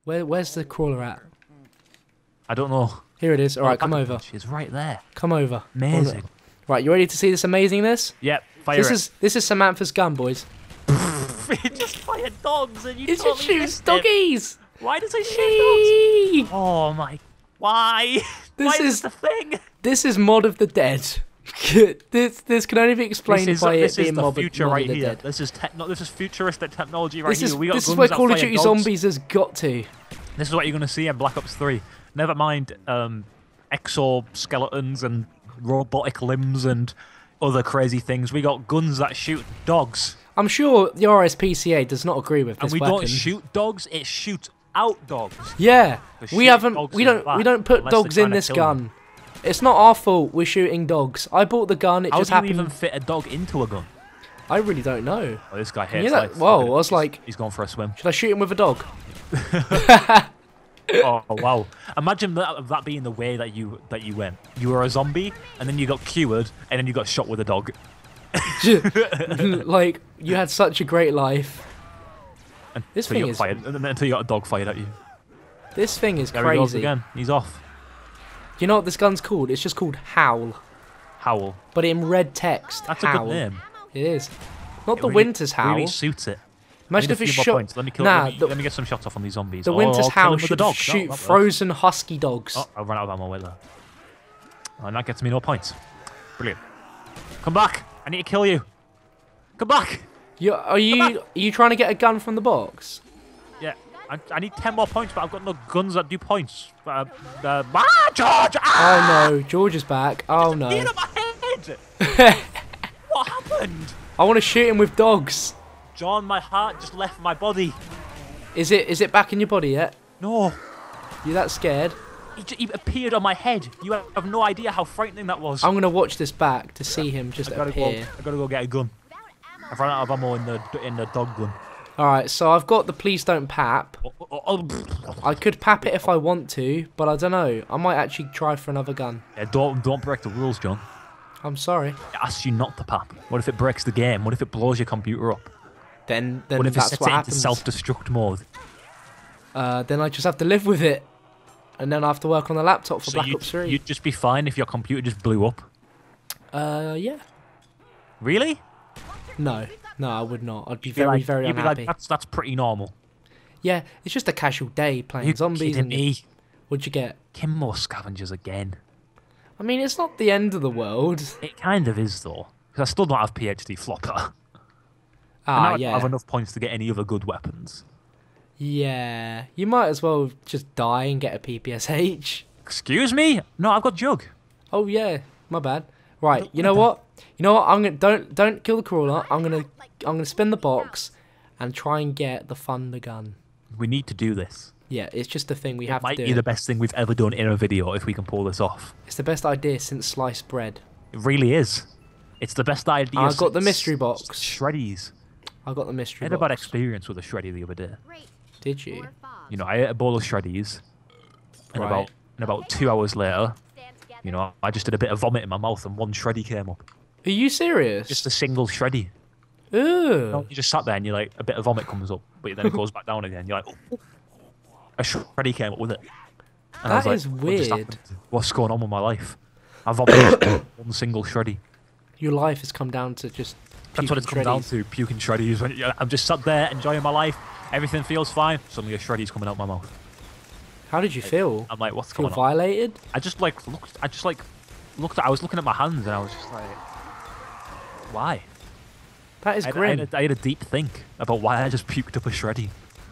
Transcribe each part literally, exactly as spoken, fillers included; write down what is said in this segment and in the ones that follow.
Where, where's the crawler at? I don't know. Here it is. All right, come Oh, over. It's right there. Come over. Amazing. Right, you ready to see this amazingness? Yep. Fire This it. is this is Samantha's gun, boys. It just fired dogs and you It totally just shoots missed it. doggies. Why does it shoot dogs? Whee! Oh my. Why? This Why is- is this the thing? This is Mod of the Dead. this this can only be explained This is, by this it is being the Mod, future Mod right of the here. Dead. This is techno this is futuristic technology right This is here. We got this is guns where that Call of fire Duty dogs. Zombies has got to. This is what you're going to see in Black Ops three. Never mind um, exoskeletons and robotic limbs and other crazy things. We got guns that shoot dogs. I'm sure the R S P C A does not agree with this And we weapon. don't shoot dogs, it shoots out dogs. Yeah, But we shooting haven't. dogs We is don't. bad, We don't put unless they're dogs in trying to this kill gun. them. It's not our fault we're shooting dogs. I bought the gun. It How just do you happened. even fit a dog into a gun? I really don't know. Oh, this guy Can hates you that? life. Whoa! Look at I him. was He's- like, he's going for a swim. should I shoot him with a dog? Oh wow! Imagine that that being the way that you that you went. You were a zombie, and then you got cured, and then you got shot with a dog. Like you had such a great life. This until thing you got is- fired, and then until you got a dog fired at you. This thing is There he goes crazy. again. He's off. You know what this gun's called? It's just called Howl, Howl. but in red text. That's Howl. a good name. It is. Not It the really- Winter's Howl. Really suits it. Imagine Need if a it's few more shot. points. Let me kill. Nah, let, me, the, let me get some shots off on these zombies. the Oh, Winter's I'll kill Howl him with should the dog. shoot No, that frozen husky dogs. works. Oh, I ran out of ammo. Wait there. And that gets me no points. Brilliant. Come back. I need to kill you. Come back. You, are you back. are you trying to get a gun from the box? Yeah. I, I need ten more points, but I've got no guns that do points. Uh, uh, ah, George! Ah! Oh no, George is back. Oh no. Hit on my head! What happened? I want to shoot him with dogs. John, my heart just left my body. Is it is it back in your body yet? No. You that scared? He, j- he appeared on my head. You have no idea how frightening that was. I'm gonna watch this back to see him just I gotta go. appear. I gotta go get a gun. I've run out of ammo in the in the dog gun. All right, so I've got the please don't pap. Oh, oh, oh. I could pap it if I want to, but I don't know. I might actually try for another gun. Yeah, don't don't break the rules, John. I'm sorry. It asks you not to pap. What if it breaks the game? What if it blows your computer up? Then then What if it that's sets what it into happens. self-destruct mode? Uh, then I just have to live with it, and then I have to work on the laptop for So Black you'd, Ops three. you'd just be fine if your computer just blew up. Uh, yeah. Really? No, no, I would not. I'd be You'd be very, like, very you'd be unhappy. like, that's that's pretty normal. Yeah, it's just a casual day playing You zombies. kidding And me? what'd you get? Kill more scavengers again. I mean, it's not the end of the world. It kind of is though, because I still don't have PhD flopper. And Ah, now I don't yeah. have enough points to get any other good weapons. Yeah, you might as well just die and get a P P S H. Excuse me? No, I've got Jug. Oh yeah, my bad. Right, you know what? You know what? I'm gonna don't don't kill the crawler. I'm gonna I'm gonna spin the box and try and get the thunder gun. We need to do this. Yeah, it's just a thing we It have might to be do. the best thing we've ever done in a video if we can pull this off. It's the best idea since sliced bread. It really is. It's the best idea. I got the since mystery box. Shreddies. I got the I mystery had a bad box. experience with a shreddy the other day. Did you? You know, I ate a bowl of shreddies, and Right. about and about two hours later, you know, I just did a bit of vomit in my mouth, and one shreddy came up. Are you serious? Just a single shreddy. Ooh. You just sat there and you're like, a bit of vomit comes up, but then it goes back down again. You're like, oh. A shreddy came up with it. And I was That like, is "What just weird. happened? What's going on with my life? I vomited one single shreddy. Your life has come down to just. That's what it's come puking down shreddies. to, puking shreddies. When yeah, I'm just sat there enjoying my life. Everything feels fine. Suddenly a shreddy's coming out my mouth. How did you feel? I'm like, what's Feel going on? violated? I just like looked. I just like looked. At, I was looking at my hands and I was just like, why? That is I had, I, grim. had a, I had a deep think about why I just puked up a shreddy.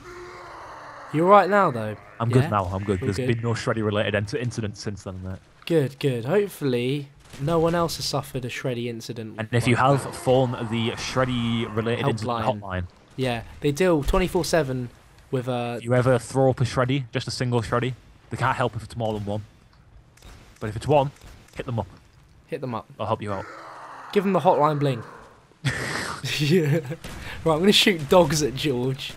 You're right now, though. I'm Yeah? good now. I'm good. You're There's good? been no shreddy related int- incidents since then. Mate. Good, good. Hopefully, no one else has suffered a shreddy incident. And if you have, phone the shreddy related incident Helpline. hotline. Yeah, they deal twenty-four seven with uh. If you ever throw up a shreddy, just a single shreddy, they can't help if it's more than one. But if it's one, hit them up. Hit them up. They'll help you out. Give them the hotline bling. Yeah. Right, I'm gonna shoot dogs at George.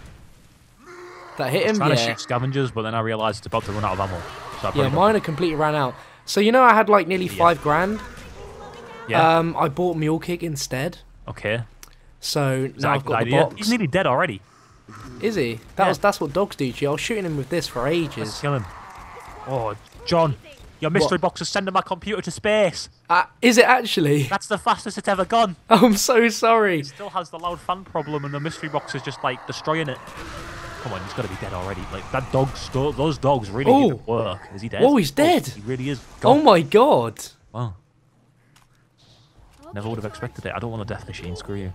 That hit I was him, trying to yeah. shoot scavengers, but then I realised it's about to run out of ammo. So I Yeah, put it mine are completely ran out. So you know I had like nearly Yeah. five grand. up. Yeah. Um, I bought Mule Kick instead. okay. So Is now that I've a good got the idea? box. He's nearly dead already. Is he? That Yeah. was that's what dogs do to you. I was shooting him with this for Let's ages. kill him. Oh, John, your mystery What? box is sending my computer to space. Uh, is it actually? That's the fastest it's ever gone. I'm so sorry. It still has the loud fan problem, and the mystery box is just like destroying it. Come on, he's got to be dead already. Like that dog, sto- those dogs really need to Oh. work. Is he dead? Oh, he's dead. he really is. Oh Gone. my god. Wow. Never would have expected it. I don't want a death machine. Screw you.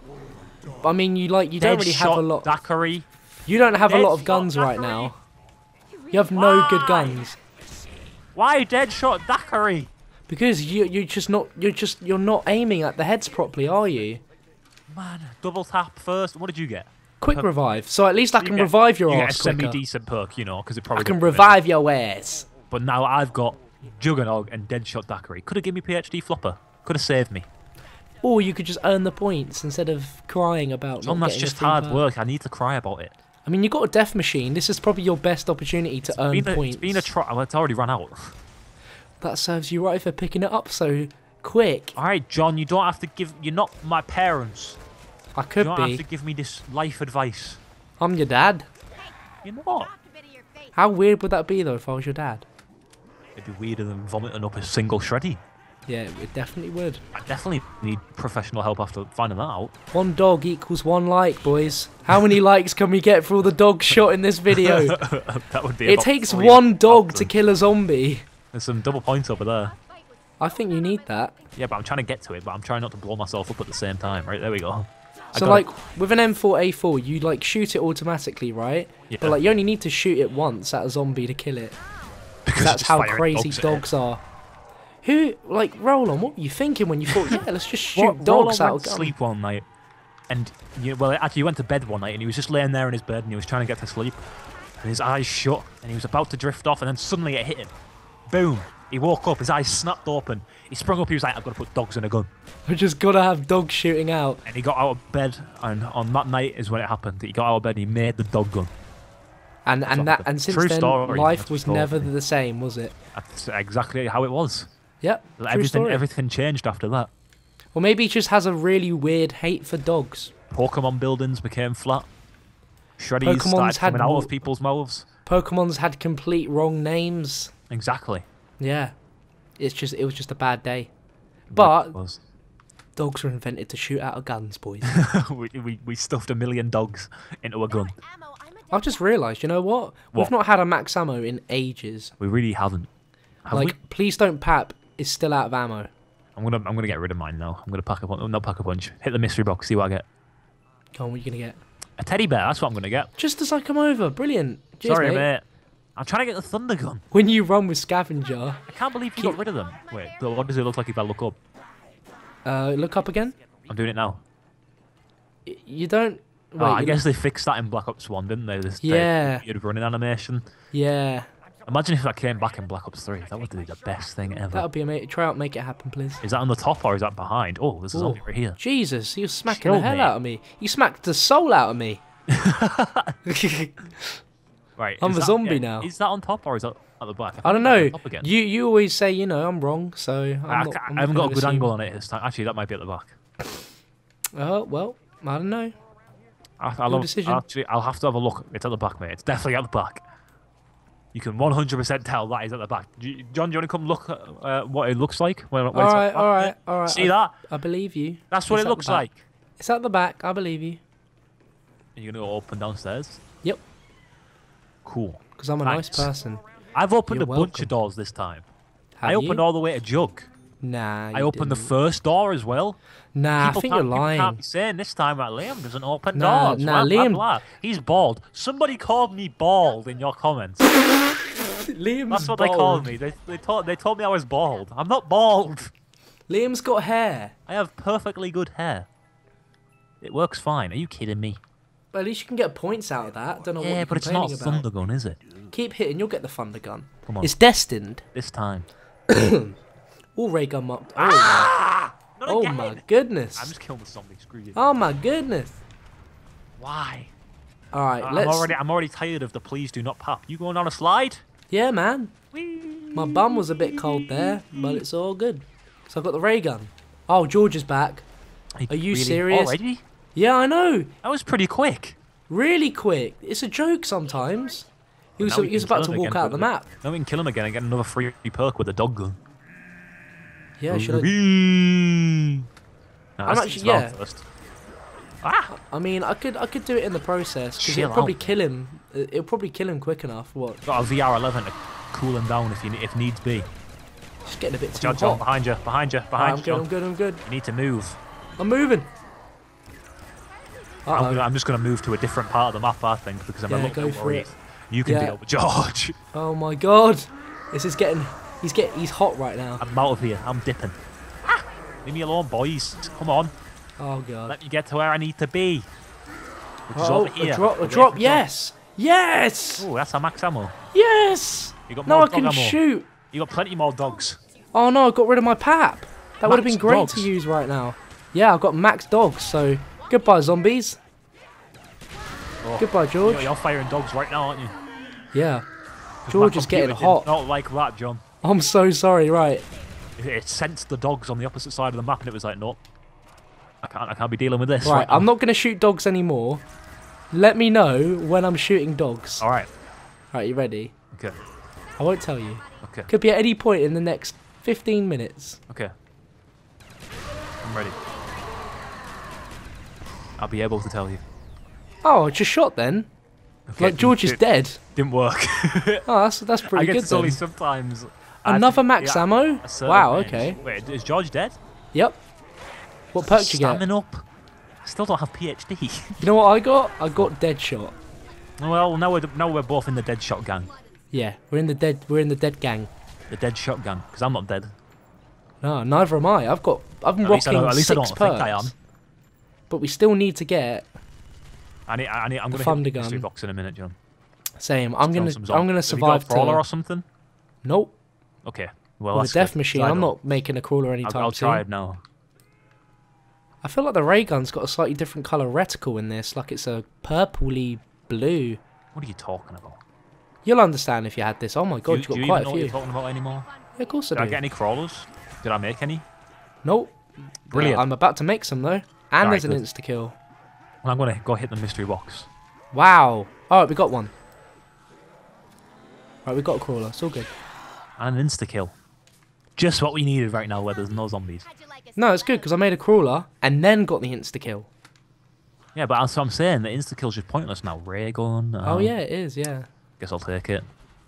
I mean, you like you don't really have a lot. Daiquiri. You don't have a lot of Deadshot guns right Daiquiri. now. You have no good Why? guns Why Deadshot Daiquiri? because you you're just not you're just you're not aiming at the heads properly, are you? Man, double tap first. What did you get? Quick revive. So at least I You can get- revive your you get a ass quicker. semi-decent perk, you know, because it probably I can doesn't limit. revive your ass. But now I've got Juggernog and Deadshot Daiquiri. Could have given me P H D Flopper. Could have saved me. Or you could just earn the points instead of crying about. John, not that's getting a just free hard perk. work. I need to cry about it. I mean, you got a death machine. This is probably your best opportunity to earn Been a, points. it's been a try. Well, it's already run out. That serves you right for picking it up so quick. All right, John, you don't have to give. You're not my parents. I You could don't have be. to give me this life advice. I'm your dad. You're not. How weird would that be though if I was your dad? It'd be weirder than vomiting up a single shreddy. Yeah, it definitely would. I definitely need professional help after finding that out. One dog equals one like, boys. How many likes can we get for all the dogs shot in this video? That would be. It about takes three one dog to thousand. kill a zombie. There's some double points over there. I think you need that. Yeah, but I'm trying to get to it, but I'm trying not to blow myself up at the same time. Right, there we go. I So got like it. with an M four A four, you like shoot it automatically, right? Yeah. But like you only need to shoot it once at a zombie to kill it. Because That's just how firing crazy dogs dogs, at it. are. Who like Roland? What were you thinking when you thought, yeah, let's just shoot Ro- dogs Roland out went of to gun? sleep one night, and you, well, actually, he went to bed one night, and he was just laying there in his bed, and he was trying to get to sleep, and his eyes shut, and he was about to drift off, and then suddenly it hit him. Boom! He woke up, his eyes snapped open. He sprung up. He was like, "I've got to put dogs in a gun," We just gotta have dogs shooting out. and he got out of bed, and on that night is when it happened. He got out of bed, and he made the dog gun. And and what that happened. and since True then, story, life that's was story. never the same, was it? That's exactly how it was. Yep. True Everything, story. everything changed after that. Or maybe he just has a really weird hate for dogs. Pokemon buildings became flat. Shreddies Pokemon's started had coming out more- of people's mouths. Pokemon's had complete wrong names. Exactly. Yeah. It's just it was just a bad day. It But was. dogs were invented to shoot out of guns, boys. we, we, we stuffed a million dogs into a gun. I've just realised, you know what? We've What? not had a max ammo in ages. We really haven't. Have like, we? please don't pap is still out of ammo. I'm gonna I'm gonna get rid of mine now. I'm gonna pack a punch. Not pack a punch. Hit the mystery box. See what I get. Come on, what are you gonna get? A teddy bear. That's what I'm gonna get. Just as I come over, brilliant. Cheers, Sorry, mate. mate. I'm trying to get the thunder gun. When you run with scavenger, I can't believe you got rid of them. Wait, but what does it look like if I look up? uh, look up again. I'm doing it now. Y- You don't. Wait, oh, I you- guess they fixed that in Black Ops One, didn't they? This Yeah. You'd running animation. Yeah, Imagine if that came back in Black Ops Three. That would be the best thing ever. that would be amazing. Try out, make it happen, please. Is that on the top or is that behind? Oh, there's a Ooh. zombie right here. Jesus, you smacking Chill, the hell mate. out of me. You smacked the soul out of me. Right. I'm is a that- zombie yeah, now. Is that on top or is that at the back? I don't think know. it's on top again. You you always say you know I'm wrong, so I'm I, not, ca- I'm I haven't not got a gonna good assume. angle on it this time. Actually, that might be at the back. Oh well, I don't know. I, I'll, Your have- decision. Actually, I'll have to have a look. It's at the back, mate. It's definitely at the back. You can one hundred percent tell that is at the back. Do you- John, do you want to come look at uh, what it looks like? When, when All it's at right, the back, all right, mate? all right. See I, that? I believe you. That's what It's it at the looks back. like. It's at the back. I believe you. Are you going to go up and downstairs? Yep. Cool. Because I'm a Thanks. nice person. I've opened You're a bunch welcome. of doors this time. Have I opened you? all the way to Jug. Nah. I you opened the didn't. first door as well. Nah, People I think can't, you're people lying. can't be saying this time that Liam doesn't open Nah, doors. nah, blah, blah, Liam- blah. He's bald. Somebody called me bald in your comments. Liam's That's what bald. they called me. They, they, told, they told me I was bald. I'm not bald. Liam's got hair. I have perfectly good hair. It works fine. Are you kidding me? But at least you can get points out of that. Don't know what Yeah, you're but it's not a complaining about. thunder gun, is it? Keep hitting, you'll get the thunder gun. Come on. It's destined. This time. All ray gun up. Oh, Ah! Not my, oh again! my goodness. I'm just killing the zombie. Screw you. Oh my goodness. Why? All right, I'm let's. already, I'm already tired of the please do not pop. You going on a slide? Yeah, man. Whee! My bum was a bit cold there, but it's all good. So I've got the ray gun. Oh, George is back. Are you Really? serious? Already? Yeah, I know. That was pretty quick. Really quick. It's a joke sometimes. He was, Now we he was can about kill to him walk again out of the with map. Now we can kill him again and get another free perk with a dog gun. Yeah, should I? No, I'm let's actually- eat Sval yeah. First. Ah! I mean, I could I could do it in the process because Chill it'll probably out. kill him. It'll probably kill him quick enough. What? Got a V R eleven to cool him down if you if needs be. Just getting a bit too John, John, hot. behind you, behind you, Alright, behind I'm you. good. John. I'm good. I'm good. You need to move. I'm moving. I'm, Uh-oh. gonna, I'm just going to move to a different part of the map, I think, because I'm Yeah, a little go bit for worried. it. You can Yeah. deal with George. Oh my god. This is getting. He's get. He's hot right now. I'm out of here. I'm dipping. Ah! Leave me alone, boys. Come on. Oh god. Let me get to where I need to be. Which is Oh, over here. a drop. A Away drop. from Yes. Yes. Oh, that's a max ammo. Yes. You got Now more I can dog ammo. shoot. You got plenty more dogs. Oh no, I got rid of my pap. That would have Max been great dogs. to use right now. Yeah, I've got max dogs, so goodbye zombies. Oh, Goodbye George. You're, you're firing dogs right now, aren't you? Yeah. 'Cause George my is getting computer did hot. Not like that, John. I'm so sorry, right. It, it sensed the dogs on the opposite side of the map, and it was like, nope. I can't. I can't be dealing with this. Right, Right, I'm now. not going to shoot dogs anymore. Let me know when I'm shooting dogs. All right. Right, you ready? Okay. I won't tell you. Okay. Could be at any point in the next fifteen minutes. Okay. I'm ready. I'll be able to tell you. Oh, it's just shot then. Okay, Like George is it dead. Didn't work. Oh, that's that's I pretty guess good it's only then. sometimes. I Another think- max yeah, ammo? a certain Wow, range. okay. Wait, is George dead? Yep. What perk you get? Stamming up. Still don't have P H D. You know what I got? I got dead shot. Well, now we're now we're both in the dead shot gang. Yeah, we're in the dead. We're in the dead gang. The dead shot gang. Because I'm not dead. No, neither am I. I've got. I've been At least I rocking don't, at least I six don't perks. think I am. But we still need to get. I need, I need, I'm The going to thunder hit the mystery gun. box in a minute, John. Same. I'm gonna. Some zom- I'm gonna Have you got a survive crawler to. or something? Nope. Okay. Well, With that's a death good, machine, 'cause I I'm don't. not making a crawler anytime I'll, I'll soon. try it now. I feel like the ray gun's got a slightly different colour reticle in this, like it's a purpley blue. What are you talking about? You'll understand if you had this. Oh my god, do you, you got do you quite even know a what few. you're talking about anymore? Yeah, of course I Did I do. get any crawlers? Did I make any? Nope. Brilliant. Uh, I'm about to make some though, and Right, there's an good. insta kill. Well, I'm going to go hit the mystery box. Wow. All right, we got one. Right, we got a crawler. It's all good. And an insta kill. Just what we needed right now where there's no zombies. No, it's good because I made a crawler and then got the insta kill. Yeah, but that's what I'm saying. The insta kill's just pointless now. Ray gun. Oh um, yeah, it is. Yeah. Guess I'll take it.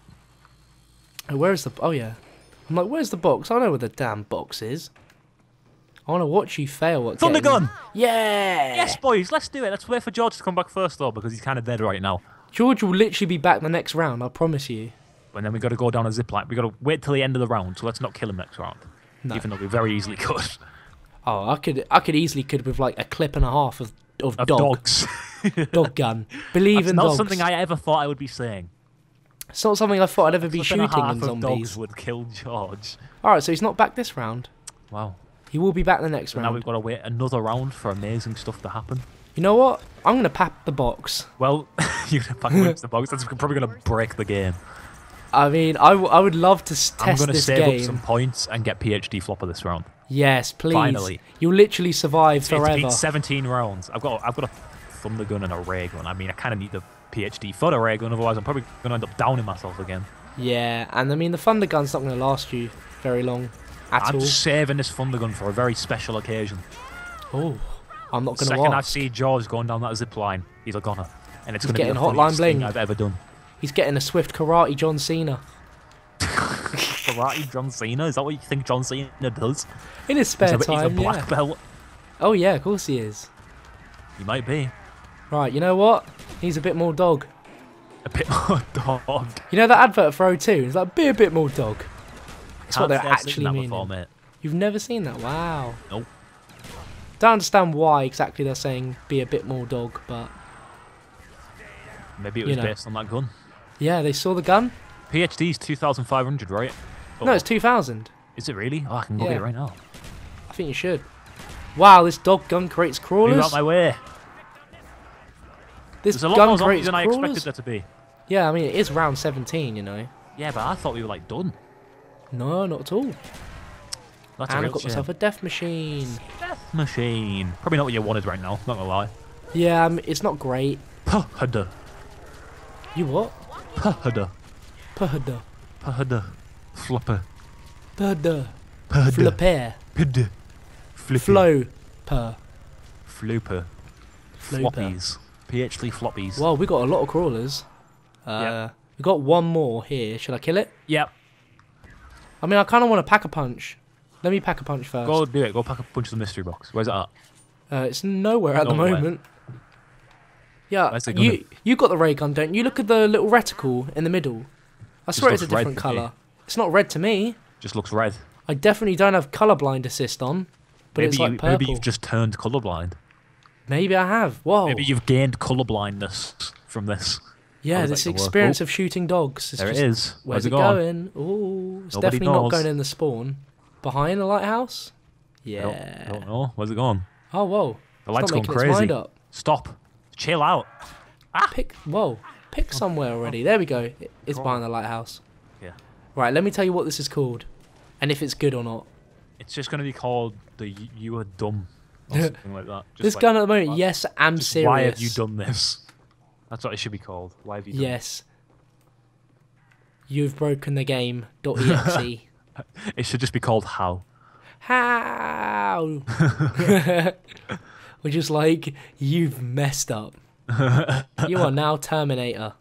Oh, where's the? Oh yeah. I'm like, where's the box? I know where the damn box is. I want to watch you fail at Thunder getting- gun! Yeah. Yes, boys, let's do it. Let's wait for George to come back first, though, because he's kind of dead right now. George will literally be back the next round. I promise you. And then we got to go down a zip line. We got to wait till the end of the round, so let's not kill him next round. No. Even though we very easily could. Oh, I could. I could easily could with like a clip and a half of of, Of dog dogs. dog gun. Believe That's in not dogs. something I ever thought I would be saying. It's not something I thought I'd ever be Clip and a shooting half in of zombies. dogs would kill George. All right, so he's not back this round. Wow. He will be back the next So now round. we've got to wait another round for amazing stuff to happen. You know what? I'm gonna pap the box. Well, you're going to pack into the box. That's probably going to break the game. I mean, I, w- I would love to s- I'm test going to this save game. up some points and get P H D flopper this round. Yes, please. Finally. You'll literally survive It's been forever. seventeen rounds. I've got I've got a thunder gun and a ray gun. I mean, I kind of need the P H D for the ray gun, otherwise I'm probably going to end up downing myself again. Yeah, and I mean the thunder gun's not going to last you very long at I'm all. just saving this thunder gun for a very special occasion. Oh, I'm not The going to second I ask. see George going down that zip line, he's a goner. And it's He's going to be the getting hotline funniest thing bling. I've ever done. He's getting a swift karate John Cena Karate John Cena? Is that what you think John Cena does? in his spare he's, a, he's a time. black Yeah. belt. Oh yeah, of course he is. He might be. Right, you know what? He's a bit more dog. A bit more dog. You know that advert for O two? It's like, be a bit more dog. That's what Can't they're say I've seen actually that meaning. before, mate. You've never seen that? Wow. Nope. Don't understand why exactly they're saying be a bit more dog, but Maybe it You was know. based on that gun. yeah, they saw the gun. P H D's two thousand five hundred, right? No, Oh, it's two thousand. Is it really? Oh, I can go Yeah. get it right now. I think you should. Wow, this dog gun creates Move crawlers. out my way. This There's a lot gun more zombies creates than I crawlers. expected there to be. Yeah, I mean it is round seventeen, you know. Yeah, but I thought we were like done. No, not at all. That's a And I real got shame. myself a death machine. Machine. Probably not what you wanted right now, not gonna lie. Yeah, um, it's not great. Pahada. You what? Pahada. Pahada. Pahada. Flopper. Pahada. Pahada. Flipper. Pid. Flippy. Flow. Per. Flooper. Flooper. Floppies. P H three floppies. Well, we got a lot of crawlers. Uh, Yeah. We got one more here. Should I kill it? Yep. I mean, I kind of want to pack a punch. Let me pack a punch first. Go do it. Go pack a punch of the mystery box. Where's it at? Uh, it's nowhere at Nowhere. the moment. Yeah, Where's it you gonna- you got the ray gun, don't you? Look at the little reticle in the middle. I swear it's a looks red different to me. colour. It's not red to me. Just looks red. I definitely don't have colourblind assist on, but maybe it's like you, purple. maybe you've just turned colourblind. Maybe I have. Whoa. Maybe you've gained colourblindness from this. yeah, How is this that gonna work? experience Oh, of shooting dogs. It's there just, it is. Where's Where's it it gone? going? Ooh, it's Nobody definitely not knows. going in the spawn. Behind the lighthouse? I Yeah. don't, I don't know. Where's it gone? Oh, whoa. The It's light's not gone making its crazy. mind up. Stop. Chill out. Pick, whoa, pick somewhere already. There we go. It- It's Go on. behind the lighthouse. Yeah. Right, let me tell you what this is called, and if it's good or not. It's just going to be called the y- You Are Dumb or something like that. Just This like, gun at the moment, what? yes, I'm just serious. Why have you done this? That's what it should be called. Why have you done Yes. You've broken the game. .exe. it? It should just be called How. How? We're just like, you've messed up. You are now Terminator.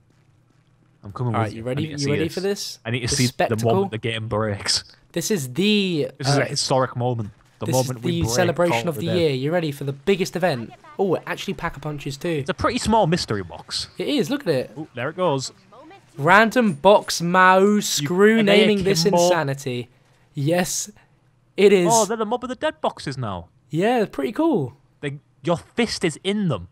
I'm coming All with right, you I ready? need to You see ready this. for this? I need to The see the spectacle? moment the game breaks. This is the. This is uh, a historic moment. The this moment is we the break celebration Call of the Dead. year. You ready for the biggest event? Oh, actually, Pack-a-Punches too. It's a pretty small mystery box. It is. Look at it. Ooh, there it goes. Random box mouse. Screw are they a naming this Kimbo? insanity. Yes, it is. Oh, they're the Mob of the Dead boxes now. Yeah, pretty cool. They, your fist is in them.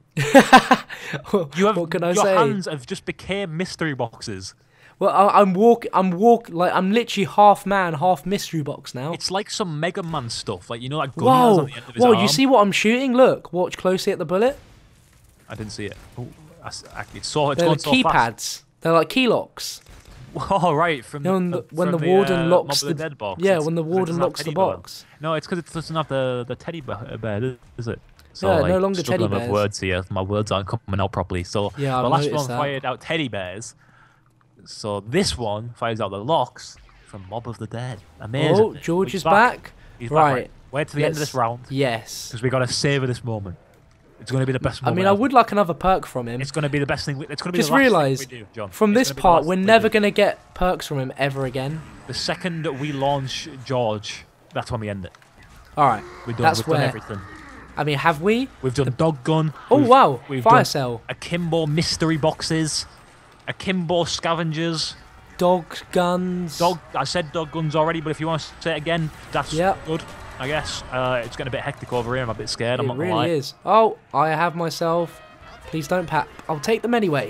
You have What can I your say? hands have just became mystery boxes. Well, I, I'm walk. I'm walk. Like I'm literally half man, half mystery box now. It's like some Mega Man stuff, like you know, like gun he has Whoa! on the end of his Whoa! arm. You see what I'm shooting? Look. Watch closely at the bullet. I didn't see it. Oh, I, s- I- it's so it's They're going the so fast. keypads. They're like key locks. Oh right, from You know, the, when the, from when the the, warden uh, locks Mob of the, the Dead box. yeah, It's- when the 'cause it warden doesn't have locks the teddy bear. box. No, it's because it doesn't have the the teddy bear, bear is it? So, Yeah, no like, longer struggling teddy with bears. words here. My words aren't coming out properly. So Yeah, the I've last noticed one that. fired out teddy bears. So this one fires out the locks from Mob of the Dead. Amazing. Oh, George He's is back. He's Right. back. Right. Wait to the end of Let's- this round Yes. because we got to savor this moment. It's going to be the best I moment. mean, I ever. would like another perk from him. It's going to be the best thing. We, it's going to be Just the last realise, thing we do, John. from It's this gonna be the part, last we're thing we never do. going to get perks from him ever again. The second that we launch George, that's when we end it. All right. We're done. That's We've where. done everything. I mean, have we? We've done dog gun. Oh we've, wow! We've Fire done cell, Akimbo mystery boxes, Akimbo scavengers, dog guns. dog. I said dog guns already, but if you want to say it again, that's Yep. good. I guess uh, it's getting a bit hectic over here. I'm a bit scared. I'm It not gonna really lie. is. Oh, I have myself. Please don't pat. I'll take them anyway.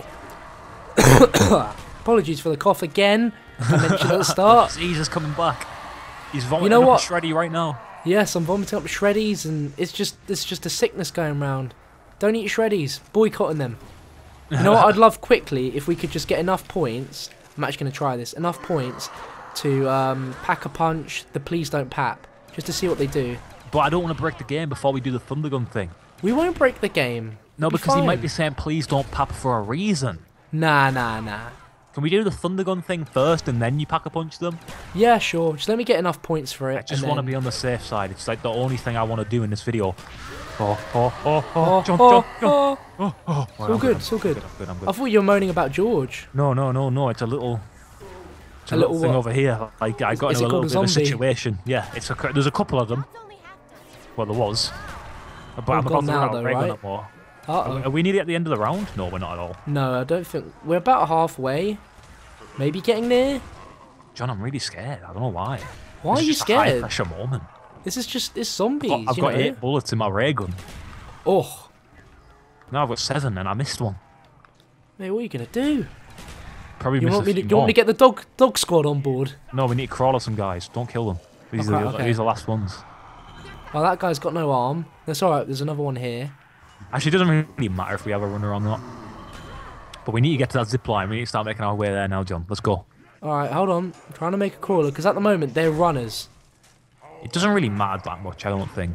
Apologies for the cough again. I mentioned at the start. Jesus coming back. He's vomiting know up what? Shreddy right now. Yes, I'm vomiting up shreddies, and it's just it's just a sickness going round. Don't eat shreddies. Boycotting them. You know what? I'd love quickly if we could just get enough points. I'm actually going to try this. Enough points to um, pack a punch. The please don't pap, just to see what they do. But I don't want to break the game before we do the thunder gun thing. We won't break the game. No, It'll be because he might fine. be saying please don't pap for a reason. Nah, nah, nah. Can we do the thunder gun thing first and then you pack a punch them? Yeah, sure. Just let me get enough points for it. I just and want to then- be on the safe side. It's like the only thing I want to do in this video. Oh, oh, oh, oh, Oh, jump, oh, jump, jump. oh. Oh, oh. It's all good. It's all good. I'm good, I'm good. I thought you were moaning about George. No, no, no, no. It's a little, it's a, A little, little thing what? over here. Like I got Is in it a called little a bit of a zombie? situation. Yeah, it's a. cou- There's a couple of them. Well, there was. But All I'm about gone to now run out though, of regular right? more. Uh Are, oh. are we nearly at the end of the round? No, we're not at all. No, I don't think we're about halfway. Maybe getting there. John, I'm really scared. I don't know why. Why This are is you just a high scared? pressure moment. This is just it's zombies. I've got, I've you got know? eight bullets in my ray gun. Oh, No, I've got seven and I missed one. mate, what are you gonna do? Probably You missed want a me to? few You want me to more. get the dog dog squad on board? No, we need to crawler some guys. Don't kill them. These, Okay, are, the, okay. these are the last ones. Oh, that guy's got no arm. That's all right. There's another one here. Actually, it doesn't really matter if we have a runner or not. But we need to get to that zip line. We need to start making our way there now, John. Let's go. All right, hold on. I'm trying to make a crawler because at the moment they're runners. It doesn't really matter that much, I don't think.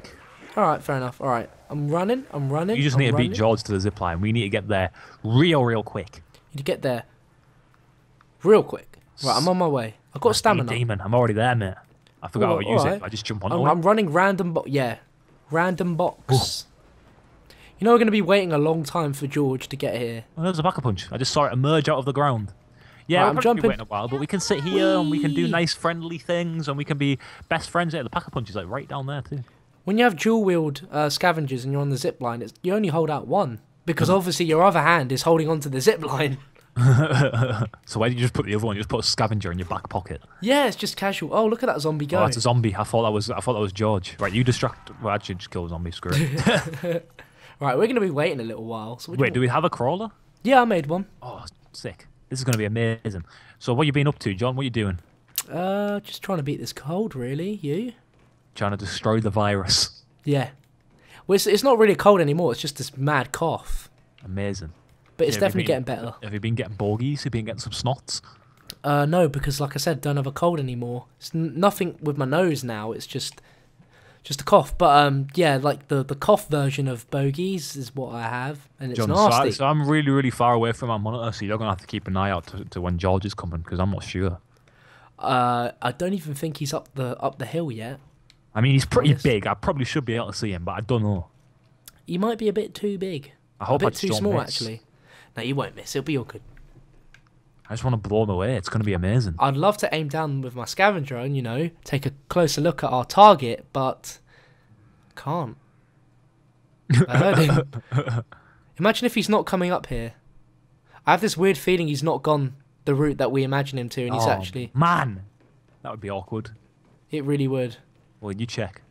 All right, fair enough. All right, I'm running. I'm running. You just I'm need to running. beat George to the zip line. We need to get there real, real quick. You need to get there real quick. Right, I'm on my way. I've got Must be stamina. Demon. I'm already there, mate. I forgot Oh, how to use alright. it. I just jump on I'm, it. I'm running random box. Yeah, random box. You know we're going to be waiting a long time for George to get here. Oh, there's a backer punch. I just saw it emerge out of the ground. Yeah, Right, we'll I'm probably jumping. be waiting a while, but we can sit here and we can do Whee! nice friendly things and we can be best friends. Yeah, the packer punch is like right down there too. When you have dual wield uh, scavengers and you're on the zip line, it's, you only hold out one because Hmm. obviously your other hand is holding onto the zip line. So why did you just put the other one? You just put a scavenger in your back pocket. Yeah, it's just casual. Oh, look at that zombie Oh, go. that's a zombie. I thought that was. I thought that was George. Right, you distract. Well, actually, just kill a zombie. Screw it. Right, we're going to be waiting a little while. So what Wait, you do we have a crawler? Yeah, I made one. Oh, sick. This is going to be amazing. So, what you been up to, John? What you doing? Uh, just trying to beat this cold, really. You? Trying to destroy the virus. Yeah. Well, it's, it's not really cold anymore. It's just this mad cough. Amazing. But it's Yeah, have you definitely been- getting better. Have you been getting bogies? Have you been getting some snots? Uh, no, because like I said, don't have a cold anymore. It's n- nothing with my nose now. It's just, just a cough. But um, yeah, like the the cough version of bogies is what I have, and it's John, so, I, nasty. so I'm really, really far away from my monitor, so you're going to have to keep an eye out to, to when George is coming, because I'm not sure. Uh, I don't even think he's up the up the hill yet. I mean, he's pretty Honest. big. I probably should be able to see him, but I don't know. He might be a bit too big. I hope a I bit just too don't small, miss. actually. No, you won't miss. It'll be all good. I just want to blow him away. It's going to be amazing. I'd love to aim down with my scavenger and, you know, take a closer look at our target, but can't. I heard him. Imagine if he's not coming up here. I have this weird feeling he's not gone the route that we imagine him to, and he's Oh, actually... Man, that would be awkward. It really would. Well, you check.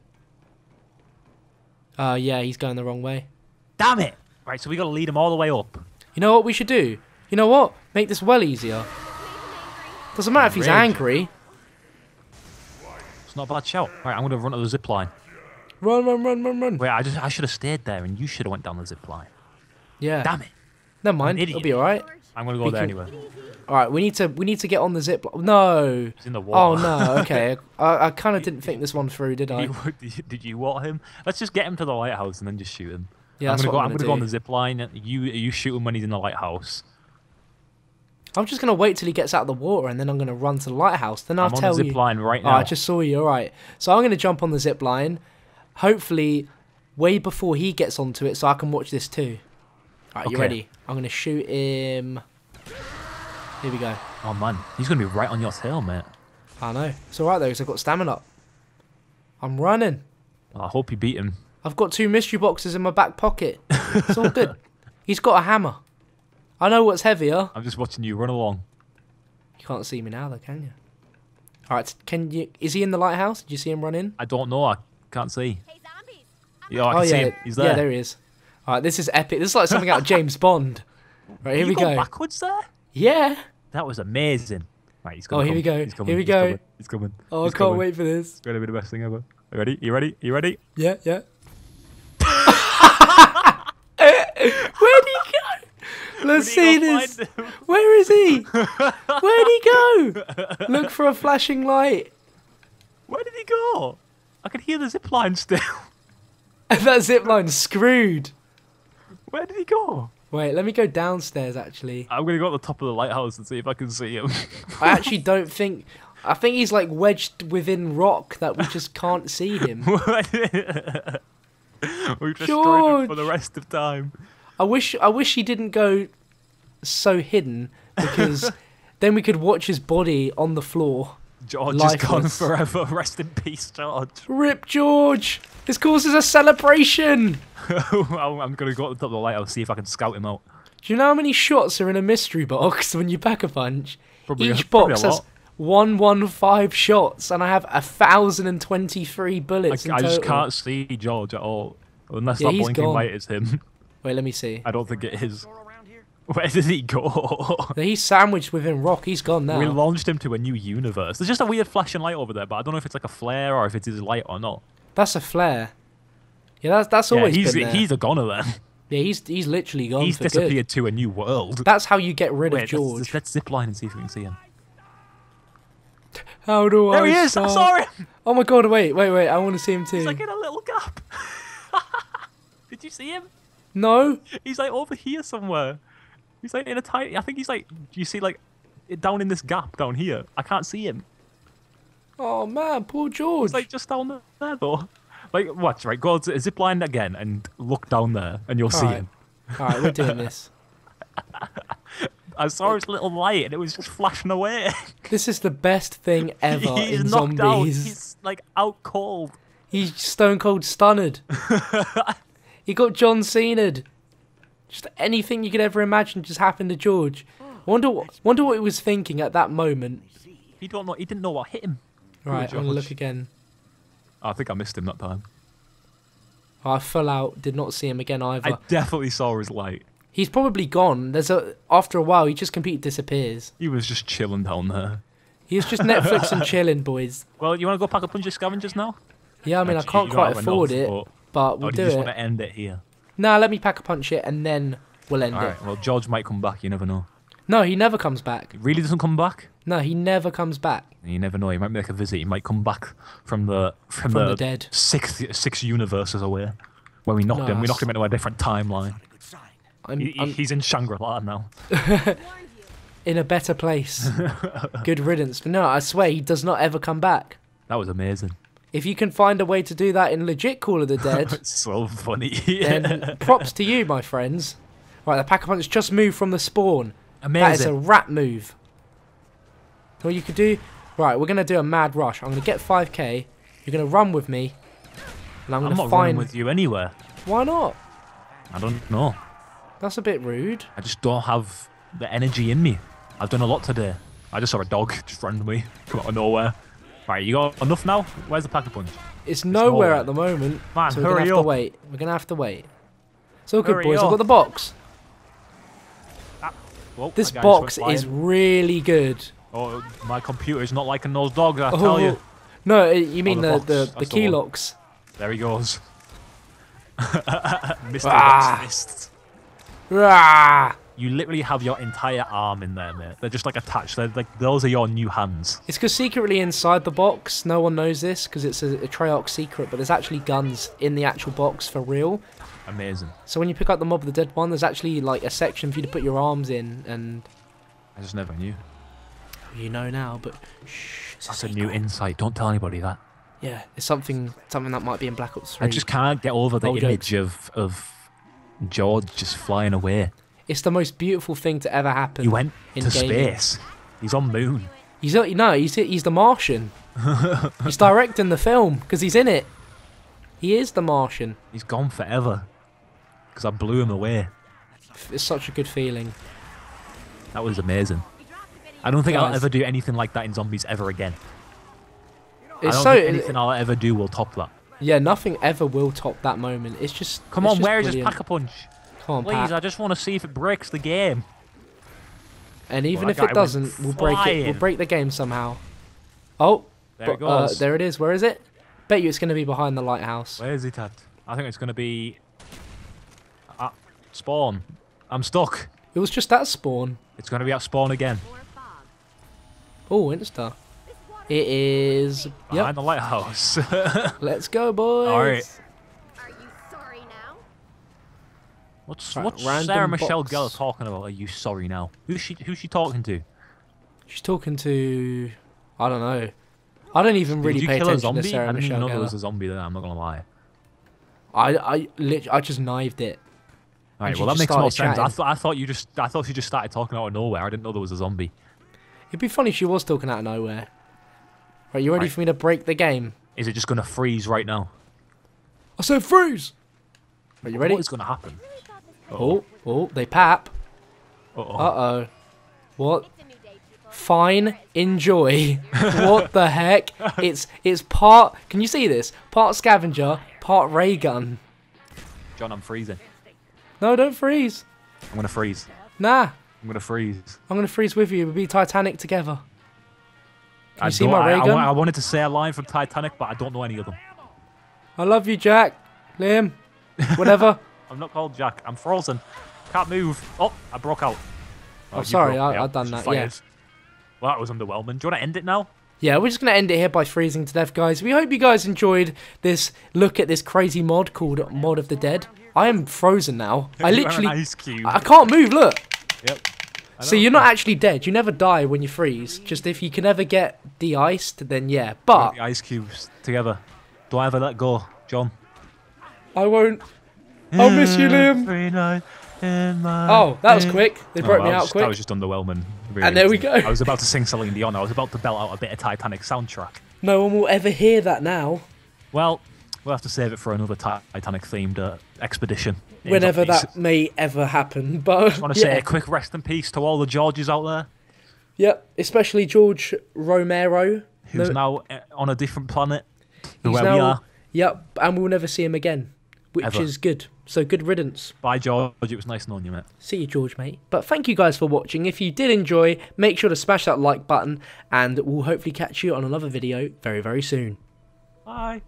Uh, yeah, he's going the wrong way. Damn it! Right, so we got to lead him all the way up. You know what we should do? You know what? Make this well easier. Doesn't matter if he's Rage. angry. It's not a bad shout. Right, I'm going to run to the zip line. Run, run, run, run, run. Wait, I just I should have stayed there, and you should have went down the zip line. Yeah. Damn it! Never mind. I'm an It'll idiot. be alright. I'm going to go We there can- anyway. All right, we need to we need to get on the zip line. No. He's in the Oh water. no. Okay. I, I kind of didn't think this one through, did I? Did you, did you- did you water him? Let's just get him to the lighthouse and then just shoot him. Yeah, I'm that's gonna what go. I'm I'm gonna gonna go on do. the zip line. You you shoot him when he's in the lighthouse. I'm just gonna wait till he gets out of the water, and then I'm gonna run to the lighthouse. Then I'll I'm on tell the zip you. line right Oh, now. I just saw you. All right. So I'm gonna jump on the zip line, hopefully, way before he gets onto it, so I can watch this too. All right, you Okay. ready? I'm gonna shoot him. Here we go. Oh man, he's gonna be right on your tail, mate. I know. It's all right though, because I've got stamina up. I'm running. Well, I hope you beat him. I've got two mystery boxes in my back pocket. It's all good. He's got a hammer. I know what's heavier. I'm just watching you run along. You can't see me now, though, can you? All right. Can you? Is he in the lighthouse? Did you see him run in? I don't know. I can't see. Hey zombies! Yeah, I can oh see yeah, him. He's there. yeah, there he is. All right, this is epic. This is like something out of James Bond. Right, here you we go go. backwards there. Yeah. That was amazing. Right, he's Oh, coming. here we go. He's coming. Here we he's go. Coming. He's coming. Oh, He's I can't coming. wait for this. It's gonna be the best thing ever. You ready? You ready? You ready? Yeah, yeah. Where'd he go? Let's see Where did he go this. find him? Where is he? Where'd he go? Look for a flashing light. Where did he go? I can hear the zip line still. That zip line's screwed. Where did he go? Wait, let me go downstairs. Actually, I'm gonna go at the top of the lighthouse and see if I can see him. I actually don't think. I think he's like wedged within rock that we just can't see him. We've destroyed George. him for the rest of time. I wish. I wish he didn't go so hidden because then we could watch his body on the floor. George is gone Lifeless. forever. Rest in peace, George. Rip George! This causes a celebration. I'm I'm gonna go at the top of the lighthouse see if I can scout him out. Do you know how many shots are in a mystery box when you pack a punch? Probably- Each probably a box has lot. one one five shots, and I have a thousand and twenty-three I, bullets in I total. just can't see George at all. Unless Yeah, that he's blinking gone. light is him. Wait, let me see. I don't think it is. Where did he go? He's sandwiched within rock. He's gone now. We launched him to a new universe. There's just a weird flashing light over there, but I don't know if it's like a flare or if it's his light or not. That's a flare. Yeah, that's that's Yeah, always he's been there. he's a goner then. Yeah, he's he's literally gone He's for disappeared good. to a new world. That's how you get rid Wait, of George. Let's, let's zip line and see if we can see him. How do There I he is! I start? saw him! Oh my god! Wait, wait, wait! I want to see him too. He's like in a little gap. you see him? No. He's like over here somewhere. He's like in a tiny. I think he's like. Do you see like it down in this gap down here? I can't see him. Oh man, poor George. He's like just down there though. Like watch right. Go to zip line again and look down there, and you'll All see right. him. All right, we're doing this. I saw his little light, and it was just flashing away. This is the best thing ever He's in knocked out. zombies. He's like out cold. He's stone cold stunned. He got John Cena'd. Just anything you could ever imagine just happened to George. Wonder what, wonder what he was thinking at that moment. He don't know. He didn't know what hit him. Right, I'm Poor gonna George. look again. I think I missed him that time. Oh, I fell out. Did not see him again either. I definitely saw his light. He's probably gone. There's a after a while, he just completely disappears. He was just chilling down there. He's just Netflix and chilling, boys. Well, you want to go pack a bunch of scavengers now? Yeah, I mean, I Actually, can't you don't quite have afford enough, it, but- but Or we'll do do you just it. want to end it here? Nah, let me pack a punch it and then we'll end All it. right. Well, George might come back. You never know. No, he never comes back. He really doesn't come back. No, he never comes back. You never know. He might make a visit. He might come back from the from, From the, the dead. sixth six universes away, where we knocked him. We Nice. knocked him into a different timeline. I'm, He, he- I'm he's in Shangri-La now. in a better place. Good riddance. But no, I swear he does not ever come back. That was amazing. If you can find a way to do that in legit Call of the Dead, It's so funny. then props to you, my friends. Right, the pack-a-punch just moved from the spawn. That is a Amazing. rat move. What you could do... Right, we're going to do a mad rush. I'm going to get five K. You're going to run with me. And I'm I'm going to not running find... with you anywhere. Why not? I don't know. That's a bit rude. I just don't have the energy in me. I've done a lot today. I just saw a dog just randomly come out of nowhere. Right, you got enough now? Where's the pack-a-punch? It's nowhere nowhere. at the moment. Man, so we're going to hurry have to up. wait. We're going to have to wait. It's all good, Hurry boys. I've up. got the box. Whoa, This that guy just box went is flying. really good. Oh, my computer's not liking those dogs, I Oh, tell you. No, uh, you mean the the, box. the, the, That's the key one. locks. There he goes. Mister Ah. Box missed. Rah! You literally have your entire arm in there, mate. They're just like attached. They're like those are your new hands. It's because secretly inside the box, no one knows this because it's a, a Treyarch secret, but there's actually guns in the actual box for real. Amazing. So when you pick up the Mob of the Dead one, there's actually like a section for you to put your arms in, and I just never knew. you know now, but shh, it's That's a secret. new insight. Don't tell anybody that. Yeah, it's something something that might be in Black Ops three. I just can't get over the Old image of of George just flying away. It's the most beautiful thing to ever happen. He went in to gaming. space. He's on moon. He's not- no, he's he's the Martian. He's directing the film because he's in it. He is the Martian. He's gone forever. Because I blew him away. It's such a good feeling. That was amazing. I don't think I'll Guys. ever do anything like that in zombies ever again. I It's don't so think anything I'll ever do will top that. yeah, nothing ever will top that moment. It's just Come it's on, just where is this brilliant. pack-a-punch? Come on, Please, Pat. I just want to see if it breaks the game. And even Well, if that it guy went doesn't, we'll break it. We'll flying. break the game somehow. Oh, There but, it goes. Uh, there it is. Where is it? Bet you it's going to be behind the lighthouse. Where is it at? I think it's going to be... At spawn. I'm stuck. It was just that spawn. It's going to be at spawn again. Oh, Insta. It is. Behind Yep. the lighthouse. Let's go, boys. All right. Are you sorry now? What's, Right, what's random Sarah Michelle box. Gellar talking about? Are you sorry now? Who's she, who's she talking to? She's talking to. I don't know. I don't even really Did you pay kill a attention zombie? to Sarah I didn't Michelle even know there was Gellar. a zombie there, I'm not going to lie. I I lit- I just knived it. Alright, she well that just makes more started sense. I chatting. thought I thought you just I thought she just started talking out of nowhere. I didn't know there was a zombie. It'd be funny if she was talking out of nowhere. Right, you ready Right. for me to break the game? Is it just going to freeze right now? I said freeze. Are you ready? What is going to happen? Oh, oh, they pap. Uh oh. Uh oh. What? It's a new day, people. Fine, enjoy. What the heck? It's it's part. Can you see this? Part scavenger, part ray gun. John, I'm freezing. No, don't freeze. I'm going to freeze. Nah, I'm going to freeze. I'm gonna freeze with you. We'll be Titanic together. Can I you see don't- my I, ray I, gun? wa- I wanted to say a line from Titanic, but I don't know any of them. I love you, Jack. Liam. Whatever. I'm not called Jack. I'm frozen. Can't move. Oh, I broke out. Oh, you sorry, broke me I- out. I've done Just that, yeah. fires. Well, that was underwhelming. Do you want to end it now? Yeah, we're just going to end it here by freezing to death, guys. We hope you guys enjoyed this look at this crazy mod called Mod of the Dead. I am frozen now. I You're an literally, ice cube. I can't move. Look. Yep. I So know. you're not actually dead. You never die when you freeze. Just if you can ever get de-iced, then yeah. But The ice cubes together. Don't ever let go, John. I won't. I'll miss you, Liam. Every night in my Oh, that was bed. quick. They No, broke that me was out just- quick. That was just underwhelming. Really. And there we go. I was about to sing Celine Dion. I was about to belt out a bit of Titanic soundtrack. No one will ever hear that now. Well, we'll have to save it for another Titanic-themed uh, expedition. Names Whenever of peace. that may ever happen. But I want to yeah. say a quick rest in peace to all the Georges out there, Yep, especially George Romero. who's No- now uh, on a different planet to He's where we now- are. Yep, and we'll never see him again, which Ever. is good. So good riddance. Bye, George. It was nice knowing you, mate. See you, George, mate. But thank you guys for watching. If you did enjoy, make sure to smash that like button, and we'll hopefully catch you on another video very, very soon. Bye.